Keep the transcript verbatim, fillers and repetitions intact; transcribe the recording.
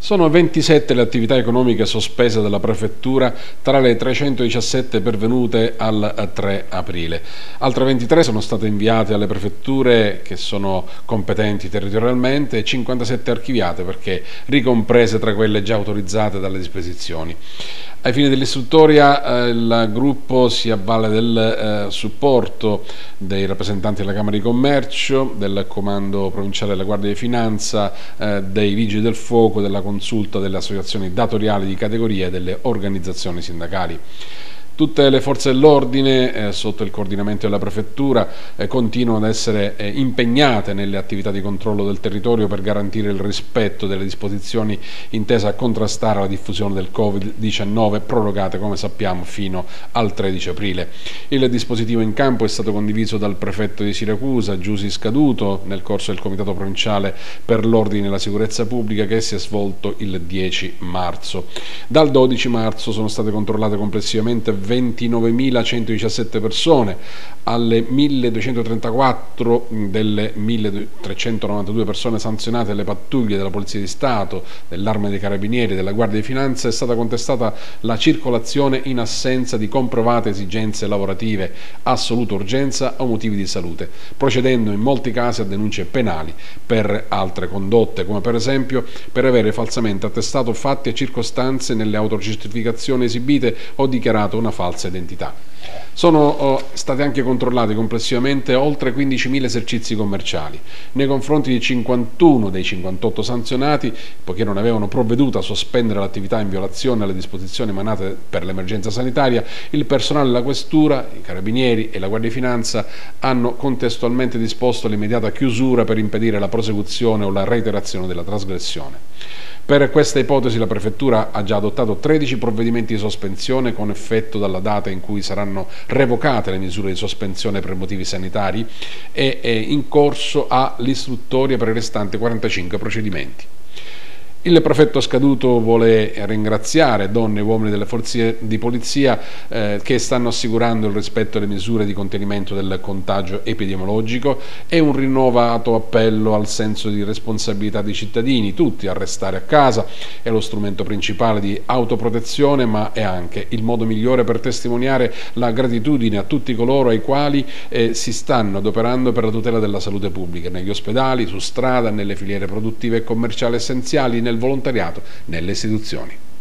Sono ventisette le attività economiche sospese dalla Prefettura tra le trecentodiciassette pervenute al tre aprile. Altre ventitré sono state inviate alle prefetture che sono competenti territorialmente e cinquantasette archiviate perché ricomprese tra quelle già autorizzate dalle disposizioni. Ai fini dell'istruttoria eh, il gruppo si avvale del eh, supporto dei rappresentanti della Camera di Commercio, del Comando Provinciale della Guardia di Finanza, eh, dei Vigili del Fuoco, della consulta delle associazioni datoriali di categoria e delle organizzazioni sindacali. Tutte le forze dell'ordine, eh, sotto il coordinamento della Prefettura, eh, continuano ad essere eh, impegnate nelle attività di controllo del territorio per garantire il rispetto delle disposizioni intese a contrastare la diffusione del Covid diciannove, prorogate, come sappiamo, fino al tredici aprile. Il dispositivo in campo è stato condiviso dal prefetto di Siracusa, Giusi Scaduto, nel corso del Comitato Provinciale per l'Ordine e la Sicurezza Pubblica che si è svolto il dieci marzo. Dal dodici marzo sono state controllate complessivamente ventinovemilacentodiciassette persone, alle milleduecentotrentaquattro delle milletrecentonovantadue persone sanzionate alle pattuglie della Polizia di Stato, dell'Arma dei Carabinieri e della Guardia di Finanza è stata contestata la circolazione in assenza di comprovate esigenze lavorative, assoluta urgenza o motivi di salute, procedendo in molti casi a denunce penali per altre condotte, come per esempio per avere falsamente attestato fatti e circostanze nelle autocertificazioni esibite o dichiarato una falsa identità. Sono oh, state anche controllate complessivamente oltre quindicimila esercizi commerciali. Nei confronti di cinquantuno dei cinquantotto sanzionati, poiché non avevano provveduto a sospendere l'attività in violazione alle disposizioni emanate per l'emergenza sanitaria, il personale della Questura, i Carabinieri e la Guardia di Finanza hanno contestualmente disposto l'immediata chiusura per impedire la prosecuzione o la reiterazione della trasgressione. Per questa ipotesi la Prefettura ha già adottato tredici provvedimenti di sospensione con effetto dalla data in cui saranno revocate le misure di sospensione per motivi sanitari e è in corso ha l'istruttoria per i restanti quarantacinque procedimenti. Il prefetto Scaduto vuole ringraziare donne e uomini delle forze di polizia eh, che stanno assicurando il rispetto delle misure di contenimento del contagio epidemiologico e un rinnovato appello al senso di responsabilità dei cittadini, tutti a restare a casa. È lo strumento principale di autoprotezione, ma è anche il modo migliore per testimoniare la gratitudine a tutti coloro ai quali eh, si stanno adoperando per la tutela della salute pubblica, negli ospedali, su strada, nelle filiere produttive e commerciali essenziali, nel volontariato, nelle istituzioni.